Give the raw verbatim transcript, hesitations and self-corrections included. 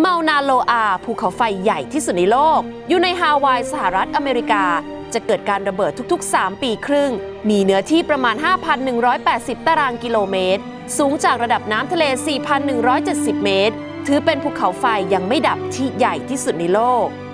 เมานาโลอาภูเขาไฟใหญ่ที่สุดในโลกอยู่ในฮาวายสหรัฐอเมริกาจะเกิดการระเบิดทุกๆสามปีครึ่งมีเนื้อที่ประมาณ ห้าพันหนึ่งร้อยแปดสิบ ตารางกิโลเมตรสูงจากระดับน้ำทะเล สี่พันหนึ่งร้อยเจ็ดสิบ เมตรถือเป็นภูเขาไฟยังไม่ดับที่ใหญ่ที่สุดในโลก